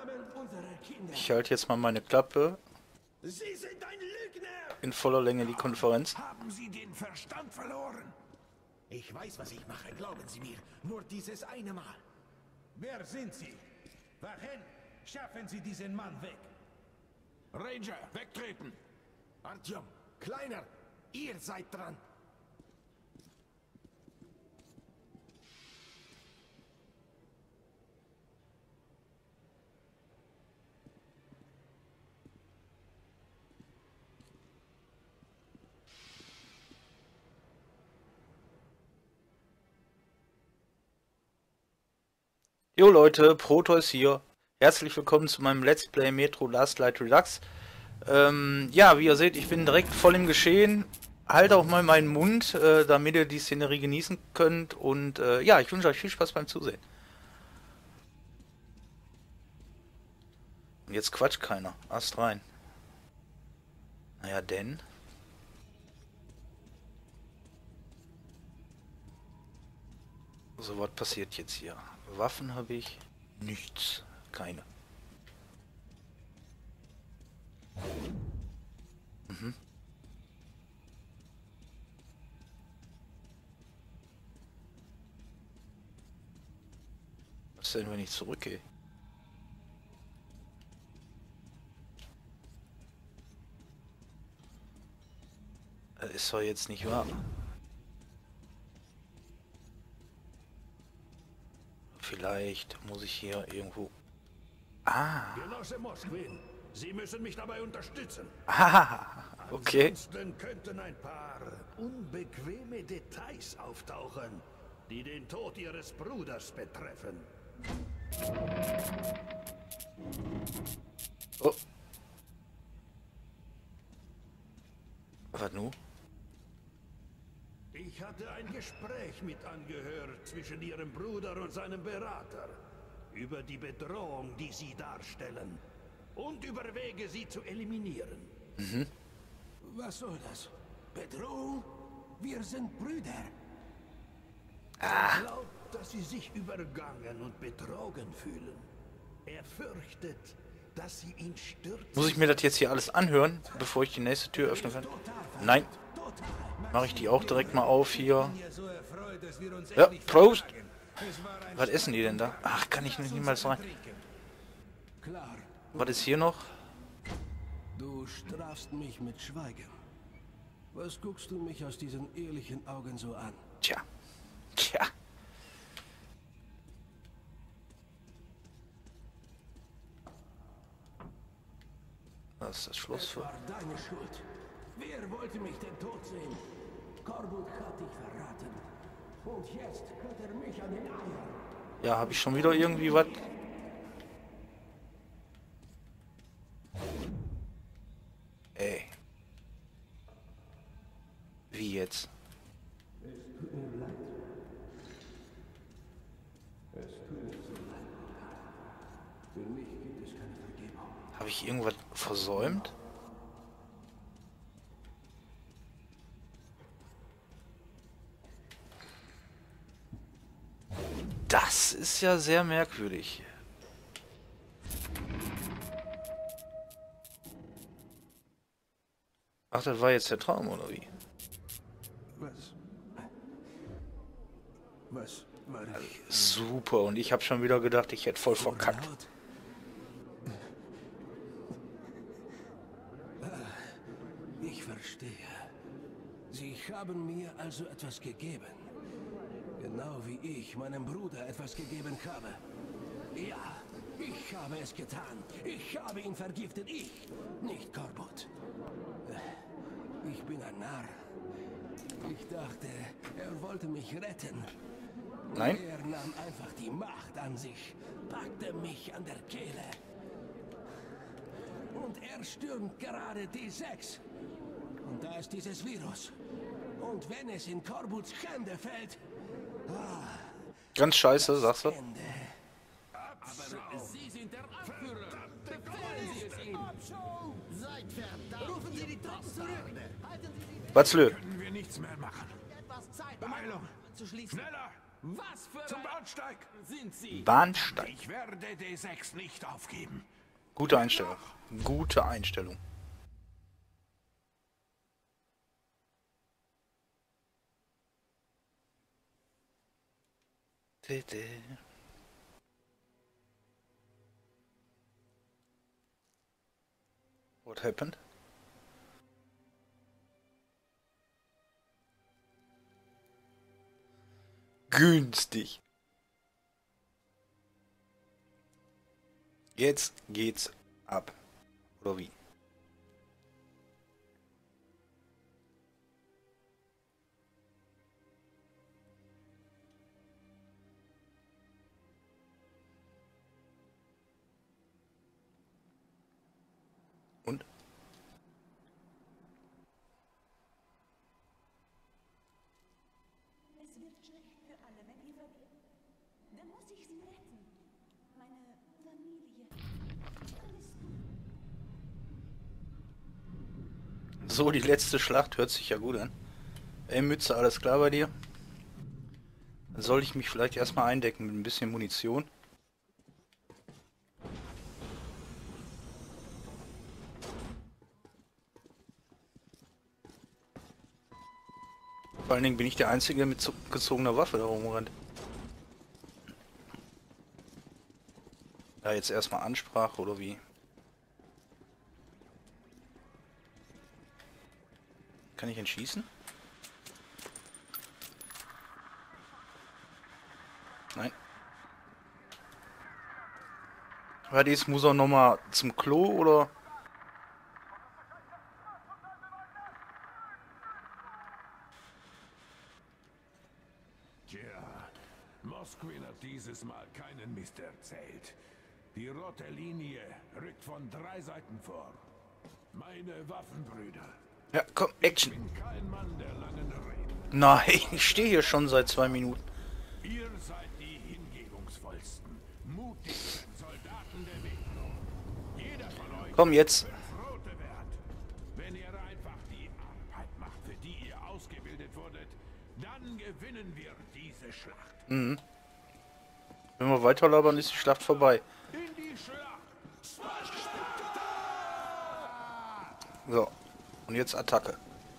Ich halte jetzt mal meine Klappe. Sie sind ein Lügner! In voller Länge die Konferenz. Haben Sie den Verstand verloren? Ich weiß, was ich mache, glauben Sie mir. Nur dieses eine Mal. Wer sind Sie? Wohin? Schaffen Sie diesen Mann weg. Ranger, wegtreten! Artyom, Kleiner, ihr seid dran. Jo Leute, Proteus hier. Herzlich willkommen zu meinem Let's Play Metro Last Light Redux. Ja, wie ihr seht, ich bin direkt voll im Geschehen. Halt auch mal meinen Mund, damit ihr die Szenerie genießen könnt. Und ja, ich wünsche euch viel Spaß beim Zusehen. Und jetzt quatscht keiner. Ast rein. Naja, denn... So, was passiert jetzt hier? Waffen habe ich nichts. Keine. Mhm. Was denn, wenn ich zurückgehe? Das ist doch jetzt nicht wahr. Vielleicht muss ich hier irgendwo... Ah! Genosse Mosquin, Sie müssen mich dabei unterstützen. Ah! Okay. Ansonsten könnten ein paar unbequeme Details auftauchen, die den Tod Ihres Bruders betreffen. Oh. Was nun? Ich hatte ein Gespräch mit angehört zwischen Ihrem Bruder und seinem Berater über die Bedrohung, die Sie darstellen und über Wege, sie zu eliminieren. Mhm. Was soll das? Bedrohung? Wir sind Brüder. Ah. Er glaubt, dass Sie sich übergangen und betrogen fühlen. Er fürchtet, dass Sie ihn stürzen. Muss ich mir das jetzt hier alles anhören, bevor ich die nächste Tür öffnen kann? Nein. Mache ich die auch direkt mal auf hier. Ja, Prost! Was essen die denn da? Ach, kann ich nicht niemals rein. Was ist hier noch? Du strafst mich mit Schweigen. Was guckst du mich aus diesen ehrlichen Augen so an? Tja. Tja. Das ist das Schloss. Es war deine Schuld. Wer wollte mich denn tot sehen? Korbut hat dich verraten. Und jetzt hat er mich an den Eiern. Ja, habe ich schon wieder irgendwie was? Ey. Wie jetzt? Es tut mir leid. Es tut mir so leid. Für mich gibt es keine Vergebung. Habe ich irgendwas versäumt? Das ist ja sehr merkwürdig. Ach, das war jetzt der Traum, oder wie? Was war ich? Super, und ich habe schon wieder gedacht, ich hätte voll verkackt. Ich verstehe. Sie haben mir also etwas gegeben. Genau wie ich meinem Bruder etwas gegeben habe. Ja, ich habe es getan. Ich habe ihn vergiftet. Ich, nicht Korbut. Ich bin ein Narr. Ich dachte, er wollte mich retten. Nein? Er nahm einfach die Macht an sich, packte mich an der Kehle. Und er stürmt gerade D6. Und da ist dieses Virus. Und wenn es in Korbuts Hände fällt... Ganz scheiße, sagst du? Aber Sie sind der Anführer. Befehlen Sie es ihm. Seid verdammt. Rufen Sie die Truppen zurück. Halten Sie sie Batzlö. Können wir nichts mehr machen. Etwas Zeit, Beeilung. zu schließen. Schneller. Was für Zum ein Bahnsteig! sind Sie? Bahnsteig. Ich werde D6 nicht aufgeben. Gute Einstellung. Gute Einstellung. What happened? Günstig. Jetzt geht's ab. Oder wie? Und? Es wird schlecht für alle, wenn ihr verliert. Dann muss ich sie retten. Meine Familie. Alles gut. So, die letzte Schlacht hört sich ja gut an. Ey, Mütze, alles klar bei dir? Dann soll ich mich vielleicht erstmal eindecken mit ein bisschen Munition. Vor allen Dingen bin ich der Einzige mit gezogener Waffe da rumrennt. Ja, jetzt erstmal Ansprache oder wie? Kann ich ihn schießen? Nein. Aber jetzt muss er nochmal zum Klo oder? Tja, Mosquin hat dieses Mal keinen Mist erzählt. Die rote Linie rückt von 3 Seiten vor. Meine Waffenbrüder. Ja, komm, Action. Ich bin kein Mann der langen Reden. Nein, ich stehe hier schon seit 2 Minuten. Ihr seid die hingebungsvollsten, mutigsten Soldaten der Welt. Jeder von euch Komm jetzt. wird Rote wert. Wenn ihr einfach die Arbeit macht, für die ihr ausgebildet wurdet, dann gewinnen wir diese Schlacht. Wenn wir weiterlabern, ist die Schlacht vorbei. In die Schlacht! So, und jetzt Attacke.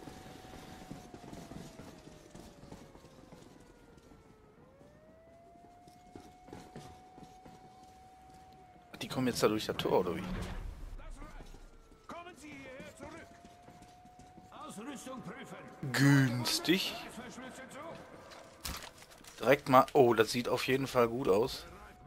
Die kommen jetzt da durch das Tor, oder wie? Das reicht! Kommen Sie hierher zurück! Ausrüstung prüfen. Günstig. Verschlüsse zu. Direkt mal... Oh, das sieht auf jeden Fall gut aus.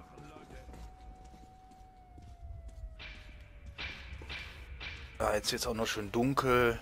Ah, jetzt wird's auch noch schön dunkel.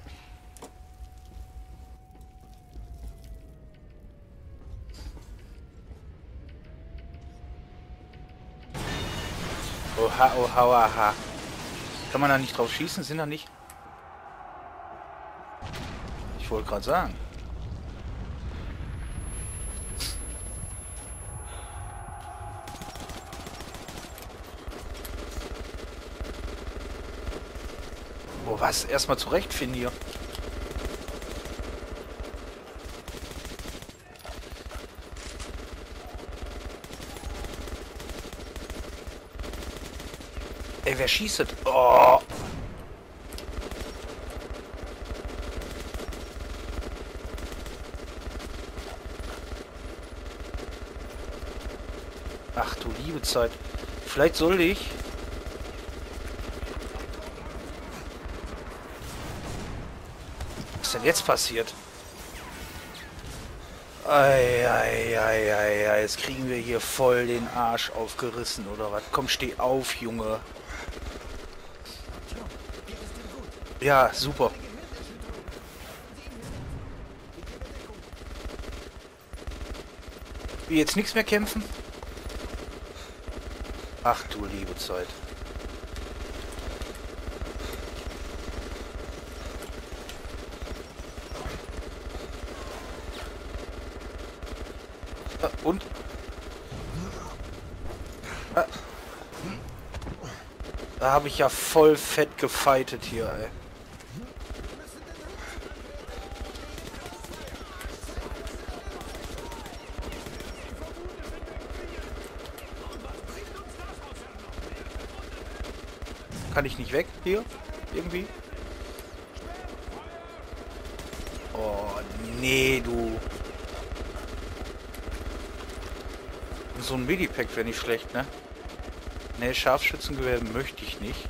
Oha, oha, oha. Kann man da nicht drauf schießen? Sind da nicht? Ich wollte gerade sagen. Oh, was? Erstmal zurechtfinden hier. Ey, wer schießt das? Oh. Ach du liebe Zeit. Vielleicht soll ich... Was ist denn jetzt passiert? Ei, jetzt kriegen wir hier voll den Arsch aufgerissen, oder was? Komm, steh auf, Junge. Ja, super. Wie, jetzt nichts mehr kämpfen? Ach du liebe Zeit. Und? Da habe ich ja voll fett gefightet hier, ey. Kann ich nicht weg hier? Irgendwie? Oh, nee, du. So ein Medipack wäre nicht schlecht, ne? Ne, Scharfschützengewehr möchte ich nicht.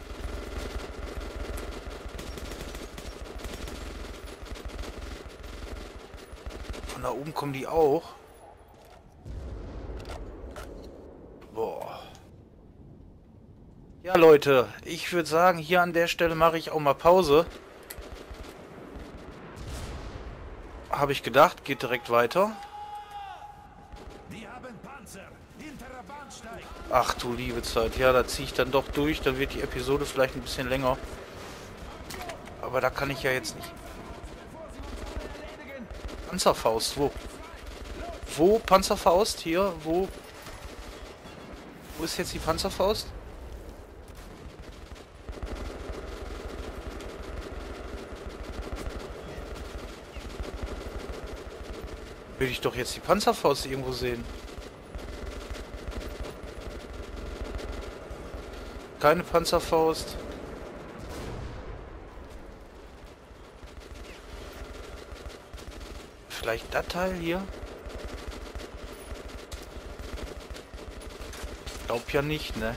Von da oben kommen die auch. Boah. Ja, Leute, ich würde sagen, hier an der Stelle mache ich auch mal Pause. Habe ich gedacht, geht direkt weiter. Die haben Panzer. Hinterer Bahnsteig. Ach du liebe Zeit, ja, da ziehe ich dann doch durch, dann wird die Episode vielleicht ein bisschen länger. Aber da kann ich ja jetzt nicht. Panzerfaust, wo? Wo Panzerfaust? Hier, wo? Wo ist jetzt die Panzerfaust? Will ich doch jetzt die Panzerfaust irgendwo sehen. Keine Panzerfaust. Vielleicht das Teil hier? Glaub ja nicht, ne?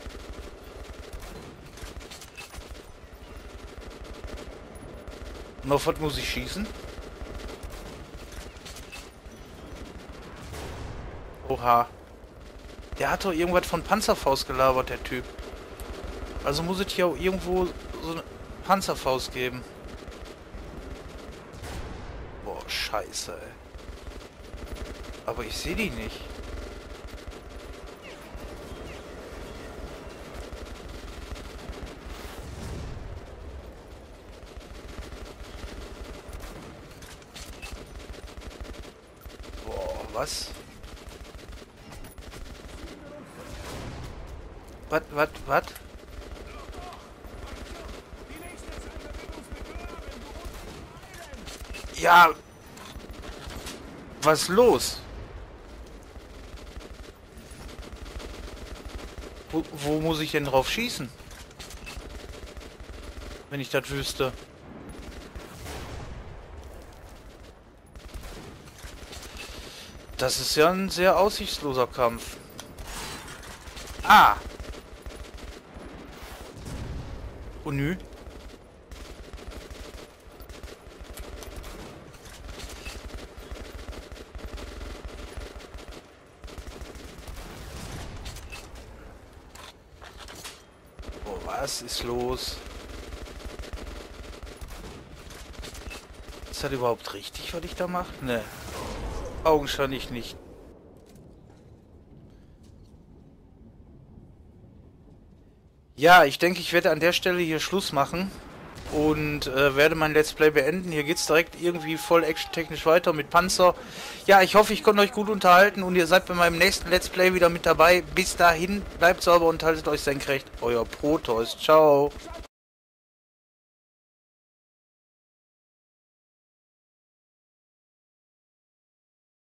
Und auf was muss ich schießen? Oha. Der hat doch irgendwas von Panzerfaust gelabert, der Typ. Also muss es hier auch irgendwo so eine Panzerfaust geben. Boah, scheiße, ey. Aber ich sehe die nicht. Boah, was? Was? Ja. Was ist los? Wo muss ich denn drauf schießen? Wenn ich das wüsste. Das ist ja ein sehr aussichtsloser Kampf. Ah! Oh nö. Oh, was ist los? Ist das überhaupt richtig, was ich da mache? Ne. Augenscheinlich nicht. Ja, ich denke, ich werde an der Stelle hier Schluss machen und werde mein Let's Play beenden. Hier geht es direkt irgendwie voll actiontechnisch weiter mit Panzer. Ja, ich hoffe, ich konnte euch gut unterhalten und ihr seid bei meinem nächsten Let's Play wieder mit dabei. Bis dahin, bleibt sauber und haltet euch senkrecht. Euer Protoss. Ciao.